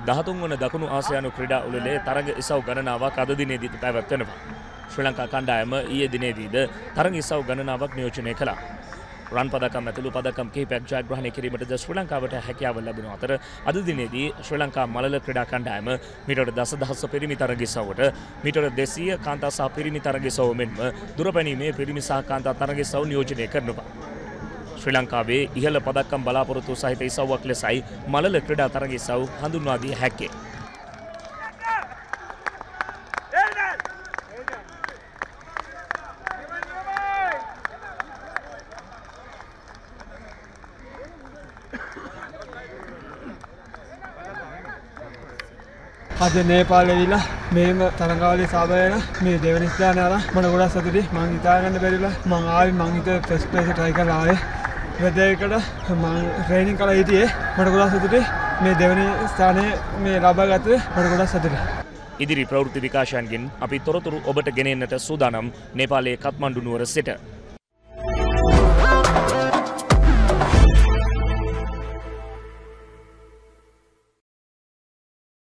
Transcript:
13 වන දකුණු ආසියානු ක්‍රීඩා උළෙලේ තරග ඉසව් ගණනාවක් අද දිනේදී පැවැත්වෙනවා. ශ්‍රී ලංකා කණ්ඩායම ඊයේ දිනේදීද තරග ඉසව් ගණනාවක් නියෝජනය කළා. රන් පදකම් ඇතුළු පදකම් කිහිපයක් ජයග්‍රහණය කිරීමටද ශ්‍රී ලංකාවට හැකියාව ලැබුණු අතර අද දිනේදී ශ්‍රී ලංකා මළල ක්‍රීඩා කණ්ඩායම මීටර 10,000 පිරිමි තරග ඉසව්වට මීටර 200 කාන්තා සහ පිරිමි තරග ඉසව් මෙන්ම දුරපැනීමේ පිරිමි සහ කාන්තා තරග ඉසව් නියෝජනය කරනවා. ශ්‍රී ලංකාවේ ඉහළ පදක්කම් බලාපොරොත්තු සහිත ඉසව්වක් ලෙසයි මළල ක්‍රීඩා තරග ඉසව් හඳුන්වා දී හැක්කේ. අද නේපාලෙ ඉවිලා මේම තරඟාවලිය සාබයන මේ දෙවෙනි ස්ථානය අරන් මම ගොඩක් සතුටුයි. මම හිතා ගන්න බැරිලා මම ආවේ මං හිතුවේ ෆස්ට් ප්ලේස් එක try කරලා ආවේ. වෙදේකට මම ට්‍රේනින් කරලා හිටියේ. මට ගොඩක් සතුටුයි. මේ දෙවෙනි ස්ථානය මේ ලබා ගත්තේ මට ගොඩක් සතුටුයි. ඉදිරි ප්‍රවෘත්ති විකාශයන්ගෙන් අපි තොරතුරු ඔබට ගෙනෙන්නට සූදානම් නේපාලයේ කත්මණ්ඩු නුවර සිට.